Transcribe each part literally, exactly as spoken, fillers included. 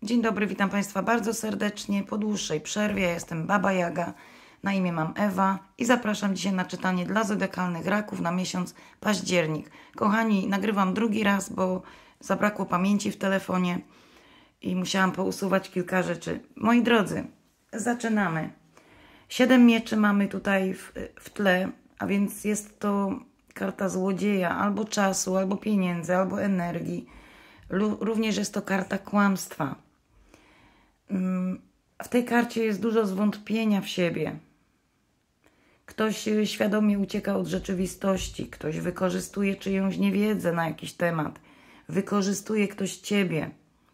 Dzień dobry, witam Państwa bardzo serdecznie. Po dłuższej przerwie jestem Baba Jaga, na imię mam Ewa i zapraszam dzisiaj na czytanie dla zodiakalnych raków na miesiąc październik. Kochani, nagrywam drugi raz, bo zabrakło pamięci w telefonie i musiałam pousuwać kilka rzeczy. Moi drodzy, zaczynamy. Siedem mieczy mamy tutaj w, w tle, a więc jest to karta złodzieja, albo czasu, albo pieniędzy, albo energii. Również jest to karta kłamstwa. W tej karcie jest dużo zwątpienia w siebie. Ktoś świadomie ucieka od rzeczywistości. Ktoś wykorzystuje czyjąś niewiedzę na jakiś temat. Wykorzystuje ktoś ciebie.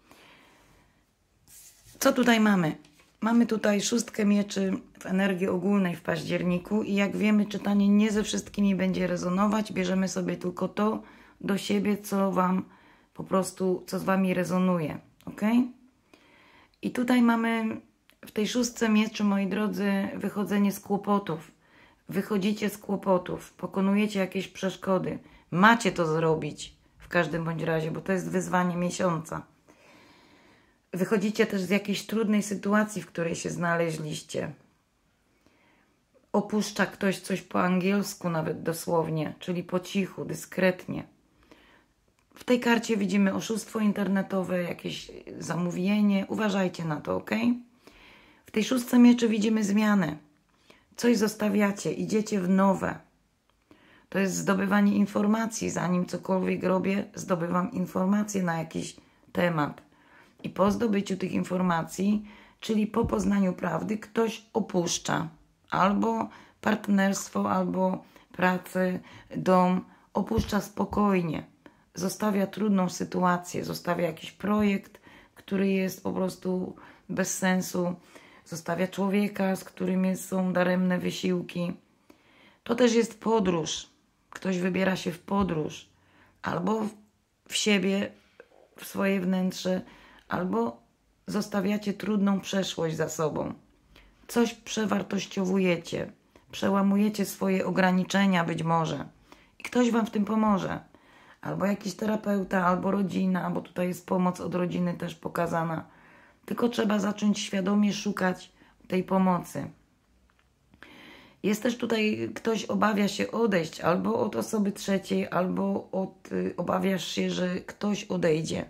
Co tutaj mamy? Mamy tutaj szóstkę mieczy w energii ogólnej w październiku i jak wiemy, czytanie nie ze wszystkimi będzie rezonować. Bierzemy sobie tylko to do siebie, co wam po prostu, co z wami rezonuje. Ok? I tutaj mamy w tej szóstce mieczy, moi drodzy, wychodzenie z kłopotów. Wychodzicie z kłopotów, pokonujecie jakieś przeszkody. Macie to zrobić w każdym bądź razie, bo to jest wyzwanie miesiąca. Wychodzicie też z jakiejś trudnej sytuacji, w której się znaleźliście. Opuszcza ktoś coś po angielsku nawet dosłownie, czyli po cichu, dyskretnie. W tej karcie widzimy oszustwo internetowe, jakieś zamówienie. Uważajcie na to, ok? W tej szóstce mieczy widzimy zmianę. Coś zostawiacie, idziecie w nowe. To jest zdobywanie informacji. Zanim cokolwiek robię, zdobywam informacje na jakiś temat. I po zdobyciu tych informacji, czyli po poznaniu prawdy, ktoś opuszcza albo partnerstwo, albo pracę, dom. Opuszcza spokojnie. Zostawia trudną sytuację, zostawia jakiś projekt, który jest po prostu bez sensu. Zostawia człowieka, z którym są daremne wysiłki. To też jest podróż. Ktoś wybiera się w podróż. Albo w siebie, w swoje wnętrze, albo zostawiacie trudną przeszłość za sobą. Coś przewartościowujecie. Przełamujecie swoje ograniczenia być może. I ktoś wam w tym pomoże. Albo jakiś terapeuta, albo rodzina, bo tutaj jest pomoc od rodziny też pokazana. Tylko trzeba zacząć świadomie szukać tej pomocy. Jest też tutaj, ktoś obawia się odejść albo od osoby trzeciej, albo od, y, obawiasz się, że ktoś odejdzie.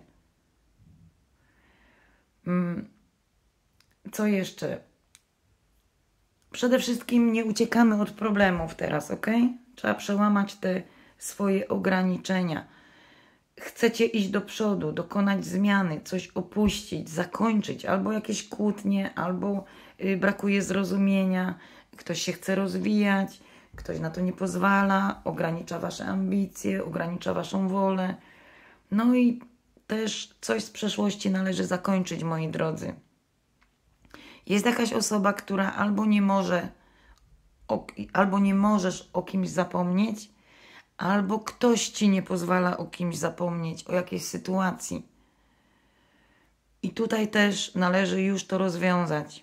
Hmm. Co jeszcze? Przede wszystkim nie uciekamy od problemów teraz, ok? Trzeba przełamać te swoje ograniczenia. Chcecie iść do przodu, dokonać zmiany, coś opuścić, zakończyć, albo jakieś kłótnie, albo y, brakuje zrozumienia, ktoś się chce rozwijać, ktoś na to nie pozwala, ogranicza wasze ambicje, ogranicza waszą wolę. No i też coś z przeszłości należy zakończyć, moi drodzy. Jest jakaś osoba, która albo nie może, o, albo nie możesz o kimś zapomnieć, albo ktoś ci nie pozwala o kimś zapomnieć, o jakiejś sytuacji. I tutaj też należy już to rozwiązać.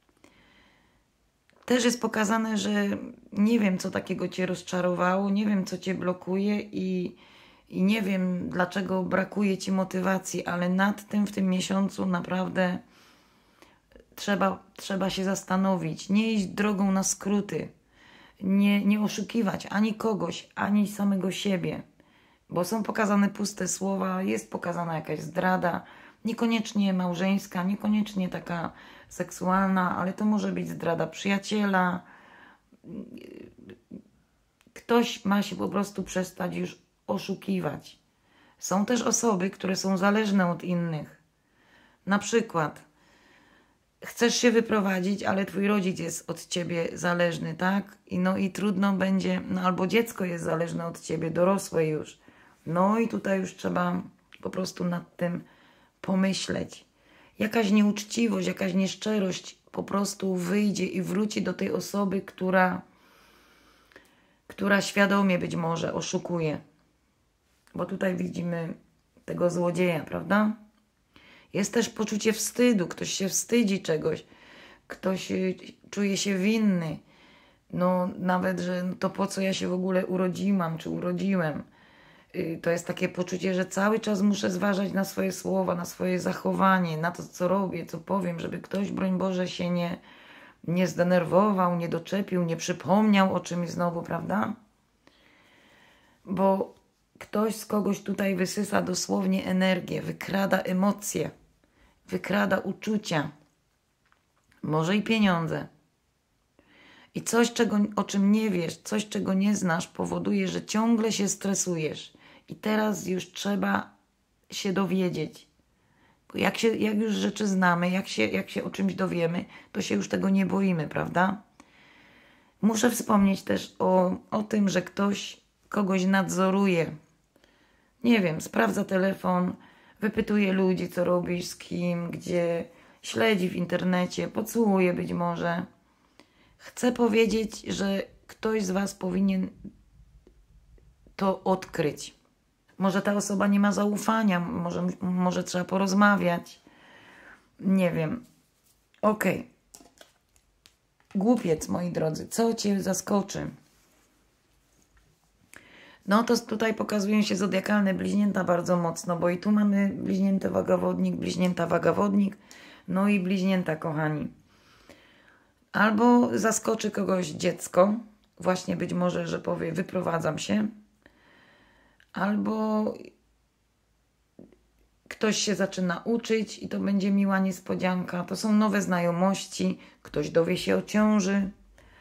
Też jest pokazane, że nie wiem, co takiego cię rozczarowało, nie wiem, co cię blokuje i, i nie wiem, dlaczego brakuje ci motywacji, ale nad tym w tym miesiącu naprawdę trzeba, trzeba się zastanowić. Nie iść drogą na skróty. Nie, nie oszukiwać ani kogoś, ani samego siebie, bo są pokazane puste słowa, jest pokazana jakaś zdrada, niekoniecznie małżeńska, niekoniecznie taka seksualna, ale to może być zdrada przyjaciela. Ktoś ma się po prostu przestać już oszukiwać. Są też osoby, które są zależne od innych. Na przykład chcesz się wyprowadzić, ale twój rodzic jest od ciebie zależny, tak? I no i trudno będzie, no albo dziecko jest zależne od ciebie, dorosłe już. No i tutaj już trzeba po prostu nad tym pomyśleć. Jakaś nieuczciwość, jakaś nieszczerość po prostu wyjdzie i wróci do tej osoby, która, która świadomie być może oszukuje. Bo tutaj widzimy tego złodzieja, prawda? Jest też poczucie wstydu, ktoś się wstydzi czegoś, ktoś czuje się winny. No nawet, że to po co ja się w ogóle urodziłam, czy urodziłem. To jest takie poczucie, że cały czas muszę zważać na swoje słowa, na swoje zachowanie, na to, co robię, co powiem, żeby ktoś, broń Boże, się nie, nie zdenerwował, nie doczepił, nie przypomniał o czymś znowu, prawda? Bo ktoś z kogoś tutaj wysysa dosłownie energię, wykrada emocje, wykrada uczucia, może i pieniądze. I coś, czego, o czym nie wiesz, coś, czego nie znasz, powoduje, że ciągle się stresujesz. I teraz już trzeba się dowiedzieć. Bo jak, się, jak już rzeczy znamy, jak się, jak się o czymś dowiemy, to się już tego nie boimy, prawda? Muszę wspomnieć też o, o tym, że ktoś kogoś nadzoruje. Nie wiem, sprawdza telefon, wypytuje ludzi, co robisz, z kim, gdzie, śledzi w internecie, podsłuchuje być może. Chcę powiedzieć, że ktoś z was powinien to odkryć. Może ta osoba nie ma zaufania, może, może trzeba porozmawiać. Nie wiem. Okej. Okay. Głupiec, moi drodzy, co cię zaskoczy? No to tutaj pokazują się zodiakalne bliźnięta bardzo mocno, bo i tu mamy bliźnięty wagawodnik, bliźnięta wagawodnik, no i bliźnięta, kochani. Albo zaskoczy kogoś dziecko, właśnie być może, że powie, wyprowadzam się. Albo ktoś się zaczyna uczyć i to będzie miła niespodzianka. To są nowe znajomości, ktoś dowie się o ciąży,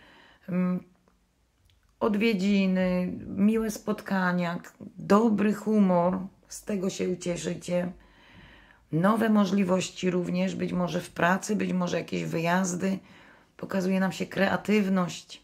odwiedziny, miłe spotkania, dobry humor, z tego się ucieszycie. Nowe możliwości również, być może w pracy, być może jakieś wyjazdy. Pokazuje nam się kreatywność.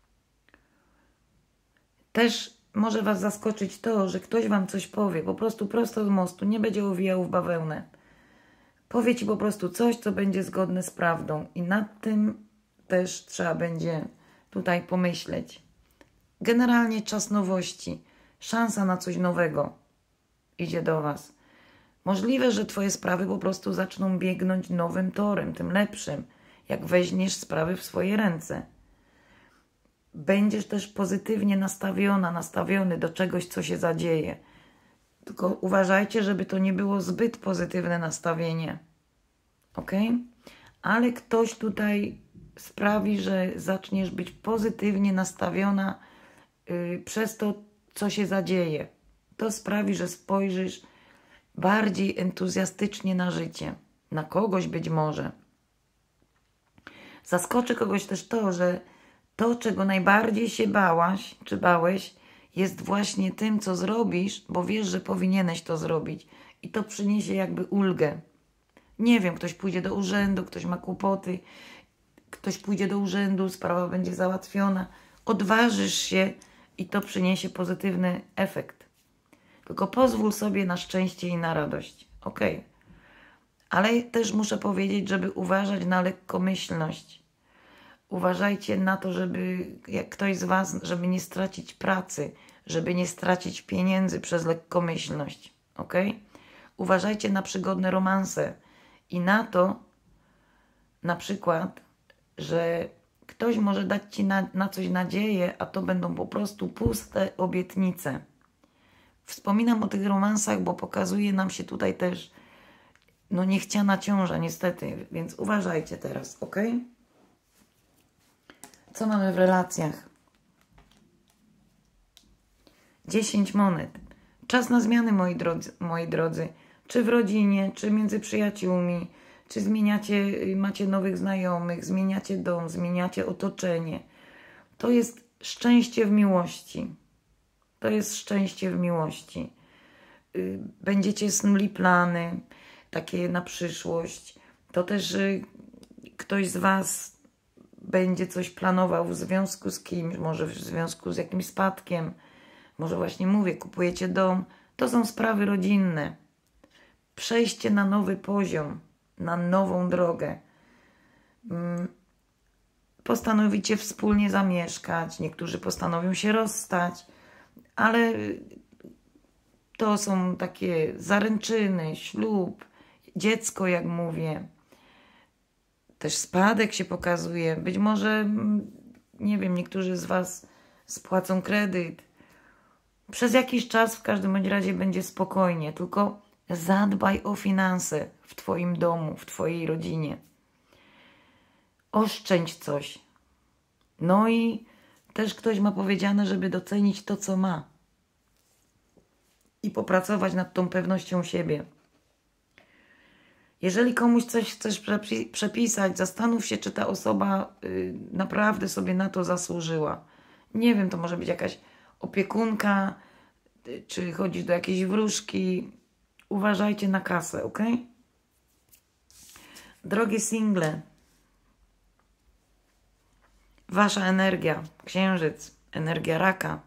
Też może was zaskoczyć to, że ktoś wam coś powie, po prostu prosto z mostu, nie będzie owijał w bawełnę. Powie ci po prostu coś, co będzie zgodne z prawdą i nad tym też trzeba będzie tutaj pomyśleć. Generalnie czas nowości, szansa na coś nowego idzie do was. Możliwe, że twoje sprawy po prostu zaczną biegnąć nowym torem, tym lepszym, jak weźmiesz sprawy w swoje ręce. Będziesz też pozytywnie nastawiona, nastawiony do czegoś, co się zadzieje. Tylko uważajcie, żeby to nie było zbyt pozytywne nastawienie. Ok? Ale ktoś tutaj sprawi, że zaczniesz być pozytywnie nastawiona yy, przez to, co się zadzieje. To sprawi, że spojrzysz bardziej entuzjastycznie na życie. Na kogoś być może. Zaskoczy kogoś też to, że to, czego najbardziej się bałaś, czy bałeś, jest właśnie tym, co zrobisz, bo wiesz, że powinieneś to zrobić. I to przyniesie jakby ulgę. Nie wiem, ktoś pójdzie do urzędu, ktoś ma kłopoty, ktoś pójdzie do urzędu, sprawa będzie załatwiona. Odważysz się i to przyniesie pozytywny efekt. Tylko pozwól sobie na szczęście i na radość. Ok. Ale też muszę powiedzieć, żeby uważać na lekkomyślność. Uważajcie na to, żeby jak ktoś z was, żeby nie stracić pracy, żeby nie stracić pieniędzy przez lekkomyślność. Ok? Uważajcie na przygodne romanse i na to, na przykład, że ktoś może dać ci na, na coś nadzieję, a to będą po prostu puste obietnice. Wspominam o tych romansach, bo pokazuje nam się tutaj też no niechciana ciąża, niestety, więc uważajcie teraz, ok? Co mamy w relacjach? dziesięć monet. Czas na zmiany, moi drodzy, moi drodzy. Czy w rodzinie, czy między przyjaciółmi, czy zmieniacie, macie nowych znajomych, zmieniacie dom, zmieniacie otoczenie. To jest szczęście w miłości. To jest szczęście w miłości. Będziecie snuli plany, takie na przyszłość. To też ktoś z was będzie coś planował w związku z kimś, może w związku z jakimś spadkiem. Może właśnie mówię, kupujecie dom. To są sprawy rodzinne. Przejście na nowy poziom, na nową drogę. Postanowicie wspólnie zamieszkać, niektórzy postanowią się rozstać, ale to są takie zaręczyny, ślub, dziecko, jak mówię. Też spadek się pokazuje. Być może, nie wiem, niektórzy z was spłacą kredyt. Przez jakiś czas w każdym bądź razie będzie spokojnie, tylko zadbaj o finanse w Twoim domu, w Twojej rodzinie. Oszczędź coś. No i też ktoś ma powiedziane, żeby docenić to, co ma. I popracować nad tą pewnością siebie. Jeżeli komuś coś chcesz przepisać, zastanów się, czy ta osoba y, naprawdę sobie na to zasłużyła. Nie wiem, to może być jakaś opiekunka, y, czy chodzić do jakiejś wróżki. Uważajcie na kasę, ok? Drogie single, wasza energia, księżyc, energia raka.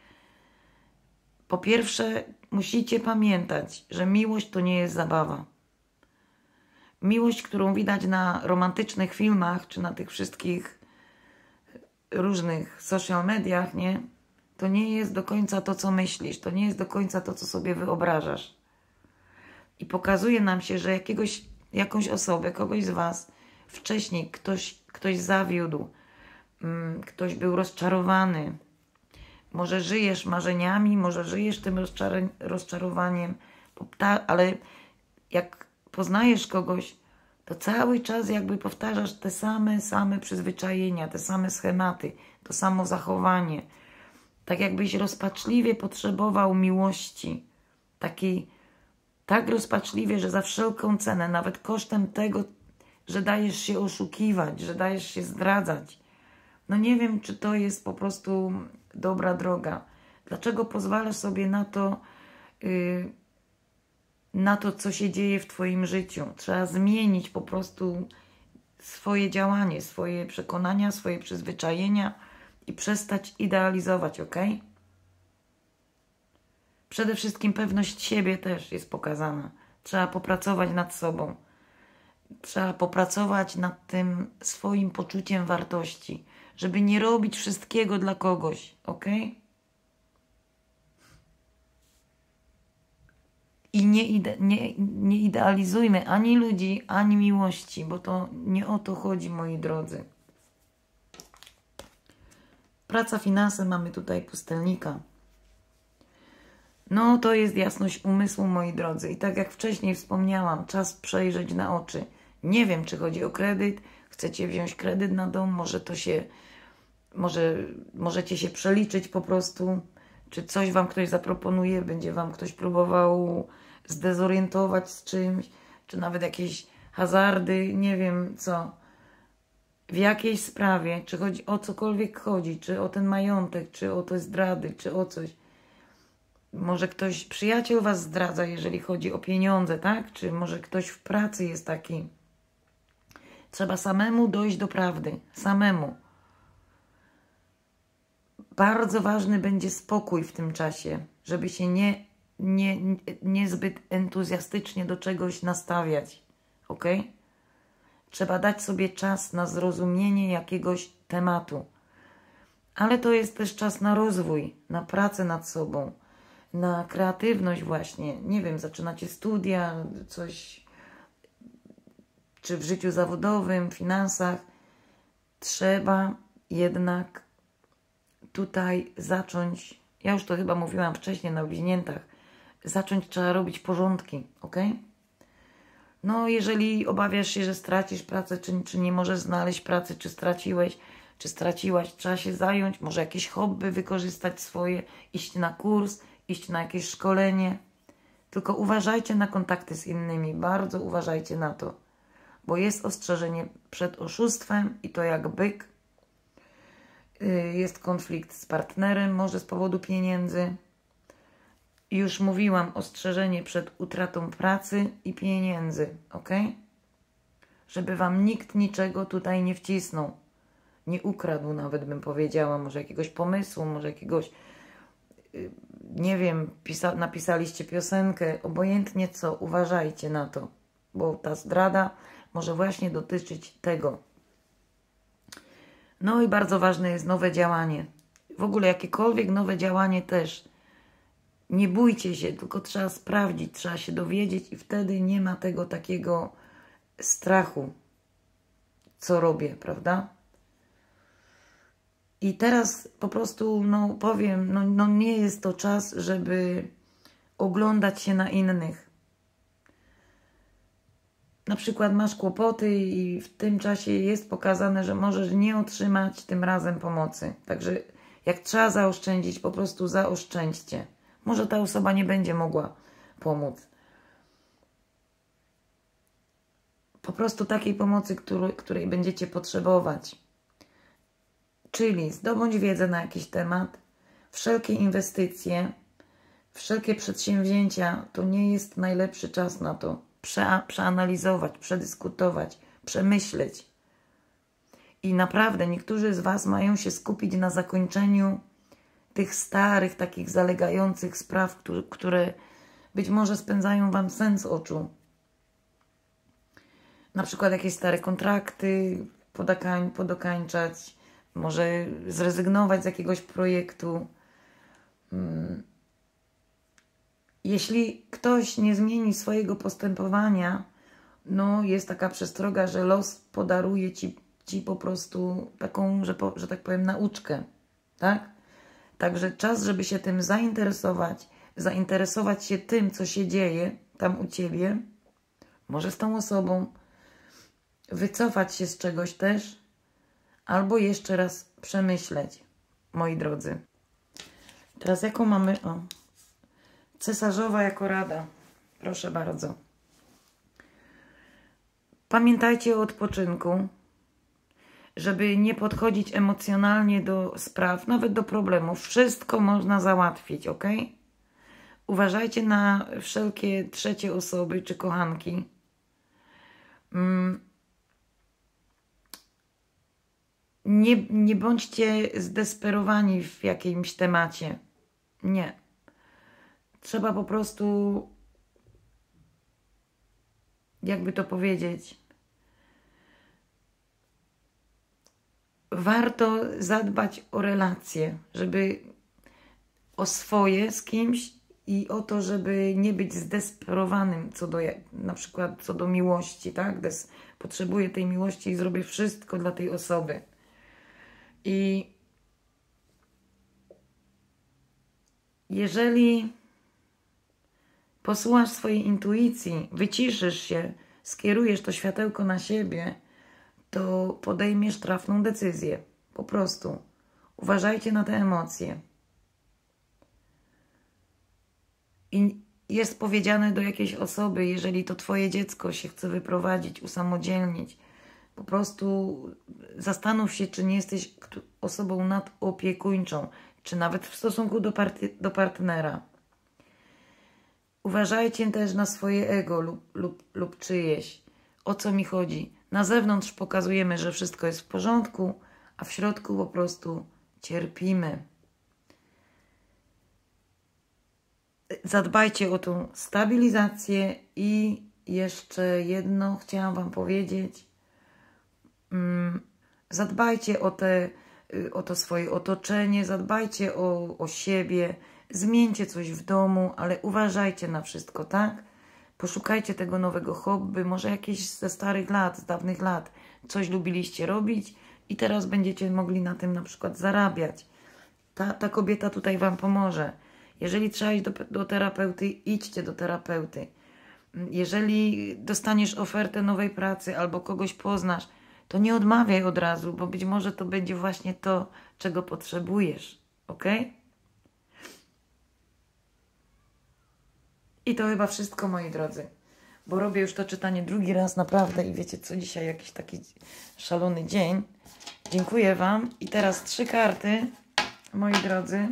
Po pierwsze, musicie pamiętać, że miłość to nie jest zabawa. Miłość, którą widać na romantycznych filmach, czy na tych wszystkich różnych social mediach, nie? To nie jest do końca to, co myślisz. To nie jest do końca to, co sobie wyobrażasz. I pokazuje nam się, że jakiegoś, jakąś osobę, kogoś z was wcześniej ktoś, ktoś zawiódł, ktoś był rozczarowany. Może żyjesz marzeniami, może żyjesz tym rozczarowaniem, ale jak poznajesz kogoś, to cały czas jakby powtarzasz te same, same przyzwyczajenia, te same schematy, to samo zachowanie. Tak jakbyś rozpaczliwie potrzebował miłości. Takiej, tak rozpaczliwie, że za wszelką cenę, nawet kosztem tego, że dajesz się oszukiwać, że dajesz się zdradzać. No nie wiem, czy to jest po prostu dobra droga. Dlaczego pozwalasz sobie na to, yy, na to, co się dzieje w Twoim życiu? Trzeba zmienić po prostu swoje działanie, swoje przekonania, swoje przyzwyczajenia i przestać idealizować, ok? Przede wszystkim pewność siebie też jest pokazana. Trzeba popracować nad sobą. Trzeba popracować nad tym swoim poczuciem wartości, żeby nie robić wszystkiego dla kogoś, ok? I nie, ide nie, nie idealizujmy ani ludzi, ani miłości, bo to nie o to chodzi, moi drodzy. Praca, finanse, mamy tutaj pustelnika. No to jest jasność umysłu, moi drodzy. I tak jak wcześniej wspomniałam, czas przejrzeć na oczy. Nie wiem, czy chodzi o kredyt, chcecie wziąć kredyt na dom, może to się, może możecie się przeliczyć po prostu, czy coś wam ktoś zaproponuje, będzie wam ktoś próbował zdezorientować z czymś, czy nawet jakieś hazardy, nie wiem co. W jakiejś sprawie, czy chodzi o cokolwiek chodzi, czy o ten majątek, czy o te zdrady, czy o coś. Może ktoś, przyjaciel was zdradza, jeżeli chodzi o pieniądze, tak? Czy może ktoś w pracy jest taki. Trzeba samemu dojść do prawdy. Samemu. Bardzo ważny będzie spokój w tym czasie, żeby się nie, nie, niezbyt entuzjastycznie do czegoś nastawiać. Ok? Trzeba dać sobie czas na zrozumienie jakiegoś tematu. Ale to jest też czas na rozwój, na pracę nad sobą, na kreatywność właśnie. Nie wiem, zaczynacie studia, coś, czy w życiu zawodowym, finansach. Trzeba jednak tutaj zacząć, ja już to chyba mówiłam wcześniej na bliźniętach, zacząć trzeba robić porządki, ok? No, jeżeli obawiasz się, że stracisz pracę, czy, czy nie możesz znaleźć pracy, czy straciłeś, czy straciłaś, trzeba się zająć, może jakieś hobby wykorzystać swoje, iść na kurs, iść na jakieś szkolenie. Tylko uważajcie na kontakty z innymi, bardzo uważajcie na to, bo jest ostrzeżenie przed oszustwem i to jak byk. Jest konflikt z partnerem, może z powodu pieniędzy. Już mówiłam, ostrzeżenie przed utratą pracy i pieniędzy, ok? Żeby wam nikt niczego tutaj nie wcisnął. Nie ukradł nawet, bym powiedziała, może jakiegoś pomysłu, może jakiegoś, nie wiem, pisa- napisaliście piosenkę, obojętnie co, uważajcie na to, bo ta zdrada może właśnie dotyczyć tego. No i bardzo ważne jest nowe działanie. W ogóle jakiekolwiek nowe działanie też. Nie bójcie się, tylko trzeba sprawdzić, trzeba się dowiedzieć i wtedy nie ma tego takiego strachu, co robię, prawda? I teraz po prostu, no powiem, no, no nie jest to czas, żeby oglądać się na innych. Na przykład masz kłopoty i w tym czasie jest pokazane, że możesz nie otrzymać tym razem pomocy. Także jak trzeba zaoszczędzić, po prostu zaoszczędźcie. Może ta osoba nie będzie mogła pomóc. Po prostu takiej pomocy, który, której będziecie potrzebować. Czyli zdobądź wiedzę na jakiś temat, wszelkie inwestycje, wszelkie przedsięwzięcia, to nie jest najlepszy czas na to. Prze przeanalizować, przedyskutować, przemyśleć. I naprawdę niektórzy z Was mają się skupić na zakończeniu tych starych, takich zalegających spraw, które, które być może spędzają Wam sen z oczu. Na przykład jakieś stare kontrakty podokań, podokańczać, może zrezygnować z jakiegoś projektu. Jeśli ktoś nie zmieni swojego postępowania, no jest taka przestroga, że los podaruje ci, ci po prostu taką, że, po, że tak powiem, nauczkę, tak? Także czas, żeby się tym zainteresować, zainteresować się tym, co się dzieje tam u Ciebie, może z tą osobą, wycofać się z czegoś też, albo jeszcze raz przemyśleć, moi drodzy. Teraz jaką mamy? O, cesarzowa jako rada. Proszę bardzo. Pamiętajcie o odpoczynku, żeby nie podchodzić emocjonalnie do spraw, nawet do problemów. Wszystko można załatwić, ok? Uważajcie na wszelkie trzecie osoby czy kochanki. Nie, nie bądźcie zdesperowani w jakimś temacie. Nie. Trzeba po prostu, jakby to powiedzieć, warto zadbać o relacje, żeby o swoje z kimś i o to, żeby nie być zdesperowanym co do, na przykład co do miłości, tak? Des, potrzebuję tej miłości i zrobię wszystko dla tej osoby. I jeżeli posłuchasz swojej intuicji, wyciszysz się, skierujesz to światełko na siebie, to podejmiesz trafną decyzję. Po prostu. Uważajcie na te emocje. I jest powiedziane do jakiejś osoby, jeżeli to Twoje dziecko się chce wyprowadzić, usamodzielnić, po prostu zastanów się, czy nie jesteś osobą nadopiekuńczą, czy nawet w stosunku do, do partnera. Uważajcie też na swoje ego lub, lub, lub czyjeś. O co mi chodzi? Na zewnątrz pokazujemy, że wszystko jest w porządku, a w środku po prostu cierpimy. Zadbajcie o tą stabilizację i jeszcze jedno chciałam Wam powiedzieć. Zadbajcie o, te, o to swoje otoczenie, zadbajcie o, o siebie, zmieńcie coś w domu, ale uważajcie na wszystko, tak? Poszukajcie tego nowego hobby, może jakieś ze starych lat, z dawnych lat, coś lubiliście robić i teraz będziecie mogli na tym na przykład zarabiać. Ta, ta kobieta tutaj Wam pomoże. Jeżeli trzeba iść do, do terapeuty, idźcie do terapeuty. Jeżeli dostaniesz ofertę nowej pracy albo kogoś poznasz, to nie odmawiaj od razu, bo być może to będzie właśnie to, czego potrzebujesz. Ok? I to chyba wszystko, moi drodzy. Bo robię już to czytanie drugi raz naprawdę i wiecie co, dzisiaj jakiś taki szalony dzień. Dziękuję Wam. I teraz trzy karty, moi drodzy.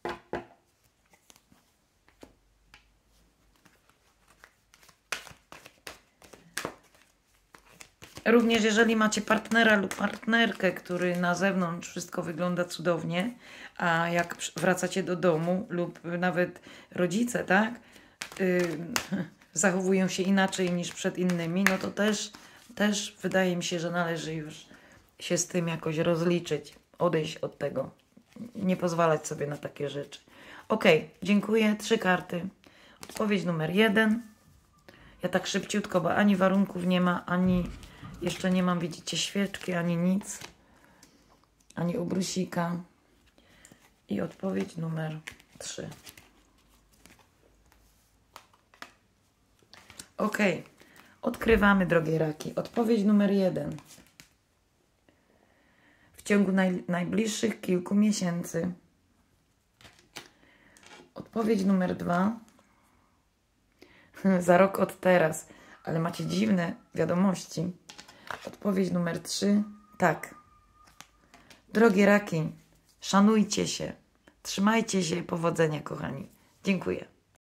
Również jeżeli macie partnera lub partnerkę, który na zewnątrz wszystko wygląda cudownie, a jak wracacie do domu lub nawet rodzice, tak, yy, zachowują się inaczej niż przed innymi, no to też, też wydaje mi się, że należy już się z tym jakoś rozliczyć, odejść od tego, nie pozwalać sobie na takie rzeczy. Ok, dziękuję. Trzy karty. Odpowiedź numer jeden. Ja tak szybciutko, bo ani warunków nie ma, ani... Jeszcze nie mam, widzicie, świeczki, ani nic. ani u Brusika. I odpowiedź numer trzy. Ok. Odkrywamy, drogie raki. Odpowiedź numer jeden. W ciągu naj, najbliższych kilku miesięcy. Odpowiedź numer dwa. Za rok od teraz. Ale macie dziwne wiadomości. Odpowiedź numer trzy. Tak. Drogie raki, szanujcie się. Trzymajcie się. Powodzenia, kochani. Dziękuję.